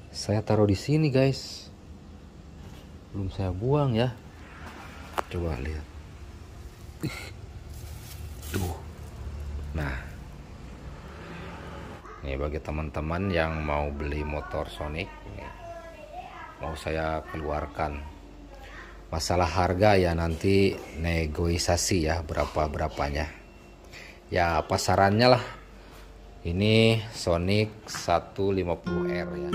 Saya taruh di sini guys, belum saya buang ya. Coba lihat. Tuh. Nah, ini bagi teman-teman yang mau beli motor Sonic, mau saya keluarkan. Masalah harga ya nanti negosiasi ya, berapanya. Ya pasarannya lah. Ini Sonic 150R ya.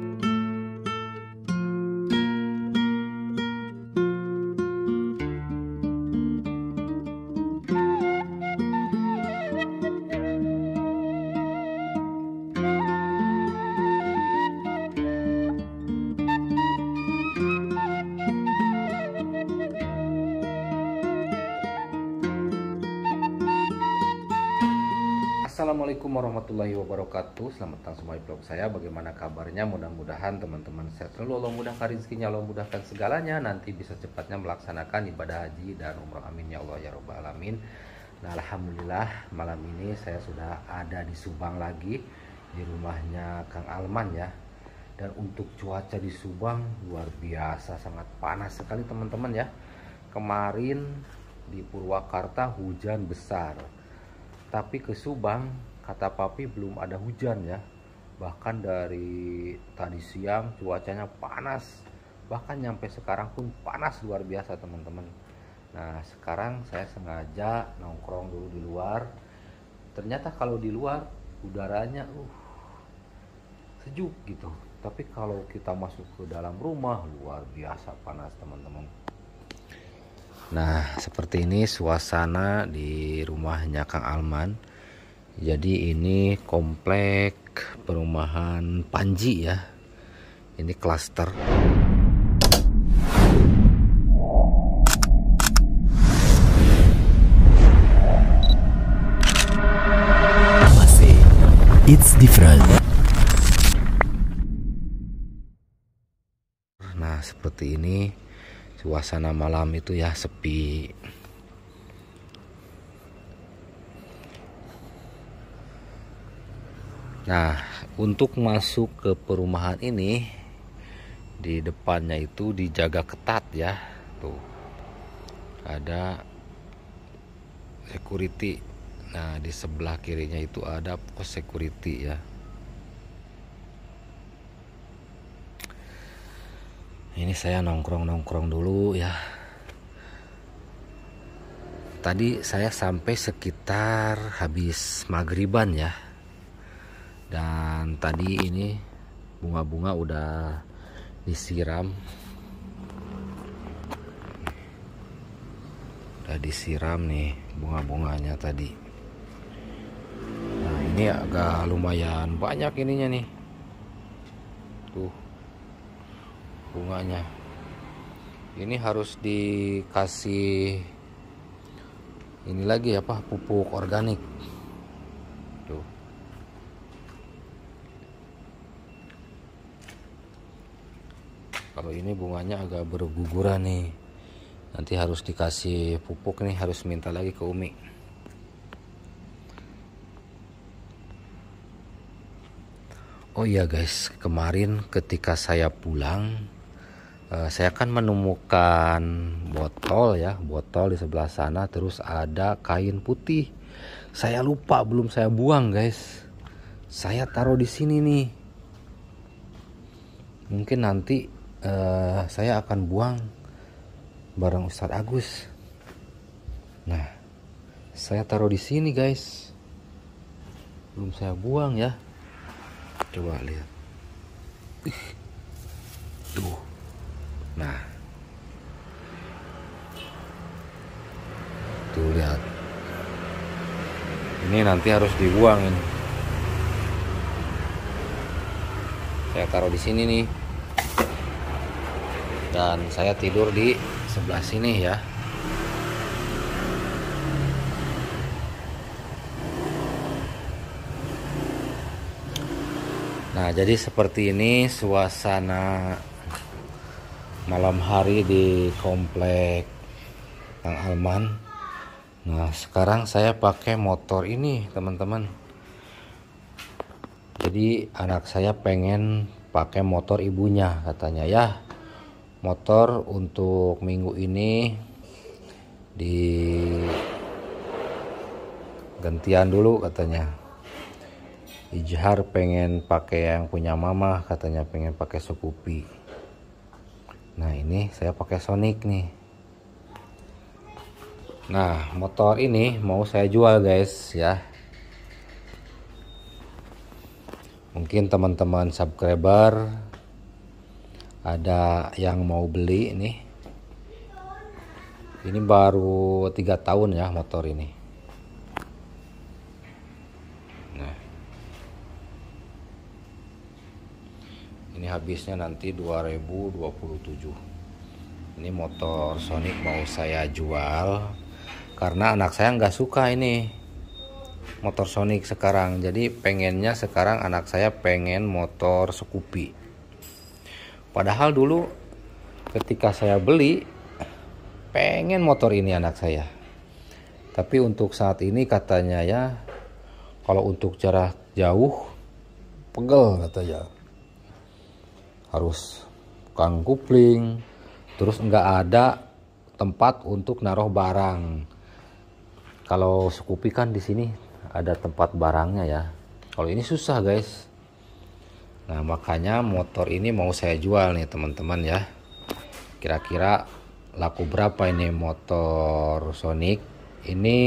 Assalamualaikum warahmatullahi wabarakatuh. Selamat datang semua di vlog saya. Bagaimana kabarnya? Mudah-mudahan teman-teman sehat selalu. Allah mudahkan rezekinya, Allah mudahkan segalanya. Nanti bisa cepatnya melaksanakan ibadah haji dan umrah. Amin ya Allah ya rabbal alamin. Nah, alhamdulillah malam ini saya sudah ada di Subang lagi, di rumahnya Kang Alman ya. Dan untuk cuaca di Subang luar biasa, sangat panas sekali teman-teman ya. Kemarin di Purwakarta hujan besar. Tapi ke Subang kata papi belum ada hujan ya. Bahkan dari tadi siang cuacanya panas, bahkan nyampe sekarang pun panas luar biasa teman-teman. Nah sekarang saya sengaja nongkrong dulu di luar. Ternyata kalau di luar udaranya sejuk gitu, tapi kalau kita masuk ke dalam rumah luar biasa panas teman-teman. Nah, seperti ini suasana di rumahnya Kang Alman. Jadi ini komplek perumahan Panji ya. Ini klaster. Masih, it's different. Nah, seperti ini. Suasana malam itu ya sepi. Nah, untuk masuk ke perumahan ini di depannya itu dijaga ketat ya. Tuh. Ada security. Nah, di sebelah kirinya itu ada pos security ya. Ini saya nongkrong dulu ya. Tadi saya sampai sekitar habis maghriban ya. Dan tadi ini bunga-bunga udah disiram. Udah disiram nih bunga-bunganya tadi. Nah, ini agak lumayan banyak ininya nih. Tuh. Bunganya ini harus dikasih ini lagi apa, pupuk organik tuh. Kalau ini bunganya agak berguguran nih, nanti harus dikasih pupuk nih, harus minta lagi ke Umi. Oh iya guys, kemarin ketika saya pulang saya kan menemukan botol di sebelah sana, terus ada kain putih. Saya lupa belum saya buang guys. Saya taruh di sini nih. Mungkin nanti saya akan buang bareng Ustadz Agus. Nah, saya taruh di sini guys. Belum saya buang ya. Coba lihat. Tuh. Nah, tuh lihat. Ini nanti harus dibuang ini. Saya taruh di sini nih. Dan saya tidur di sebelah sini ya. Nah, jadi seperti ini suasana malam hari di komplek Kang Alman. Nah, sekarang saya pakai motor ini, teman-teman. Jadi anak saya pengen pakai motor ibunya katanya ya. Motor untuk minggu ini di gantian dulu katanya. Ijhar pengen pakai yang punya mama katanya, pengen pakai Scoopy. Nah ini saya pakai Sonic nih. Nah motor ini mau saya jual guys ya. Mungkin teman-teman subscriber ada yang mau beli nih. Ini baru 3 tahun ya motor ini. Nah ini habisnya nanti 2027. Ini motor Sonic mau saya jual karena anak saya nggak suka ini motor Sonic sekarang. Jadi pengennya sekarang anak saya pengen motor Scoopy. Padahal dulu ketika saya beli pengen motor ini anak saya. Tapi untuk saat ini katanya ya, kalau untuk jarak jauh pegel katanya. Harus kang kupling, terus nggak ada tempat untuk naruh barang. Kalau Scoopy kan di sini ada tempat barangnya ya. Kalau ini susah guys. Nah makanya motor ini mau saya jual nih teman-teman ya. Kira-kira laku berapa ini motor Sonic? Ini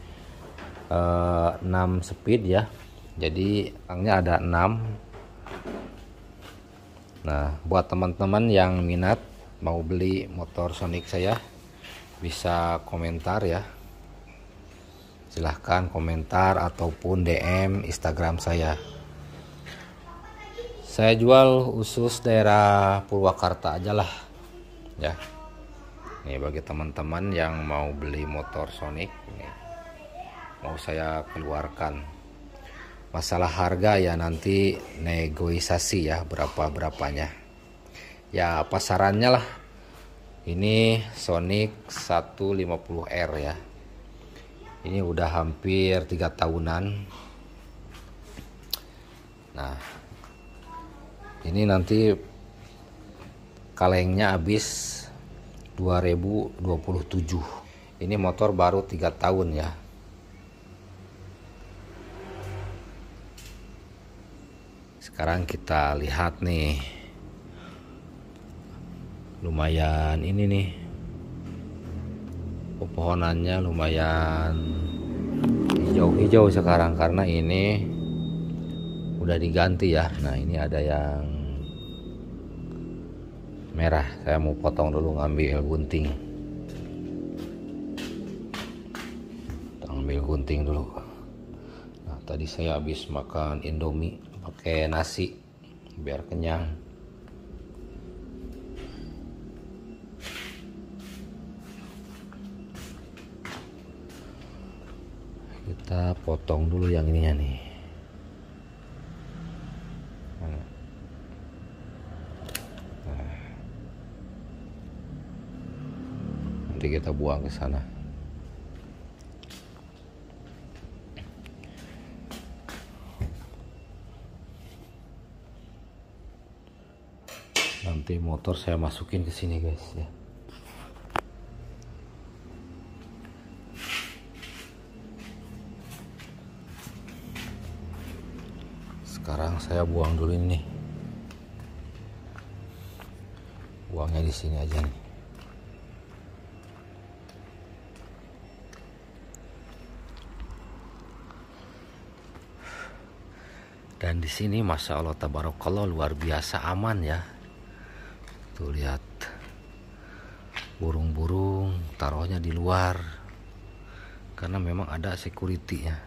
6 speed ya. Jadi angnya ada 6. Nah buat teman-teman yang minat mau beli motor Sonic saya, bisa komentar ya. Silahkan komentar ataupun DM Instagram saya. Saya jual khusus daerah Purwakarta aja lah ya. Nih bagi teman-teman yang mau beli motor Sonic nih, mau saya keluarkan. Masalah harga ya nanti negosiasi ya berapanya. Ya pasarannya lah. Ini Sonic 150R ya. Ini udah hampir 3 tahunan. Nah ini nanti kalengnya habis 2027. Ini motor baru 3 tahun ya. Sekarang kita lihat nih. Lumayan ini nih. Pepohonannya lumayan hijau-hijau sekarang karena ini udah diganti ya. Nah ini ada yang merah. Saya mau potong dulu, ngambil gunting. Ambil gunting dulu. Nah tadi saya habis makan Indomie pakai nasi biar kenyang. Kita potong dulu yang ininya nih. Nanti kita buang ke sana. Nanti motor saya masukin ke sini guys ya. Sekarang saya buang dulu ini. Buangnya di sini aja nih. Dan di sini masya Allah tabarakallah luar biasa aman ya. Tuh lihat burung-burung taruhnya di luar karena memang ada security-nya.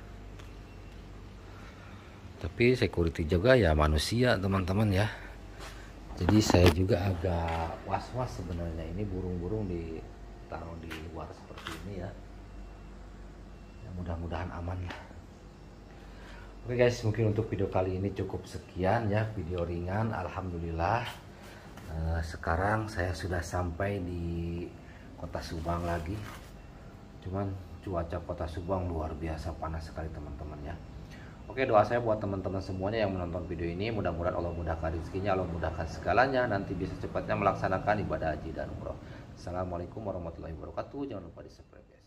Tapi security juga ya manusia teman-teman ya. Jadi saya juga agak was-was sebenarnya ini burung-burung ditaruh di luar seperti ini ya. Ya mudah-mudahan aman lah. Oke guys, mungkin untuk video kali ini cukup sekian ya, video ringan. Alhamdulillah sekarang saya sudah sampai di kota Subang lagi. Cuman cuaca kota Subang luar biasa panas sekali teman-teman ya. Oke, doa saya buat teman-teman semuanya yang menonton video ini, mudah-mudahan Allah mudahkan rezekinya, Allah mudahkan segalanya, nanti bisa cepatnya melaksanakan ibadah haji dan umroh. Assalamualaikum warahmatullahi wabarakatuh. Jangan lupa di subscribe ya.